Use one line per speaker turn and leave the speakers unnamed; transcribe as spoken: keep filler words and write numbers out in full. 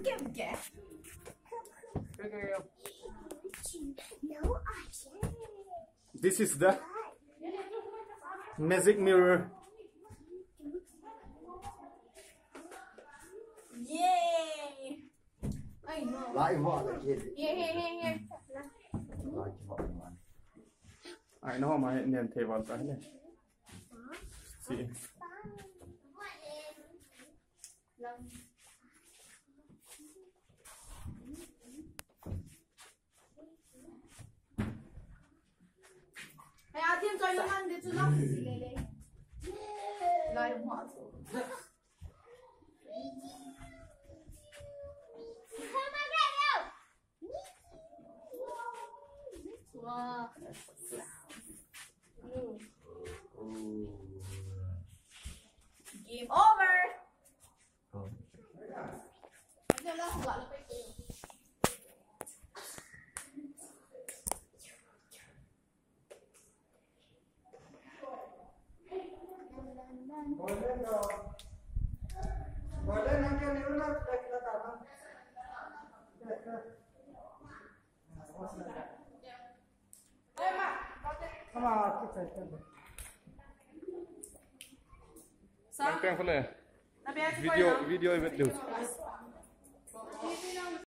Gugge.
This is the magic mirror.
Yay! I know.
Lại họ lại kia.
Here, here, here, here.
Lại họ mà.
I know my name table right there. See.
Hey, I think I landed to love you, Lily. Like what? Wow. Game over.
Ngồi lên rồi. Ngồi lên anh kia nếu nó đây là tao không? Come on, cái cái cái.
Kang kang เลย
Tapi aku
video video event dulu.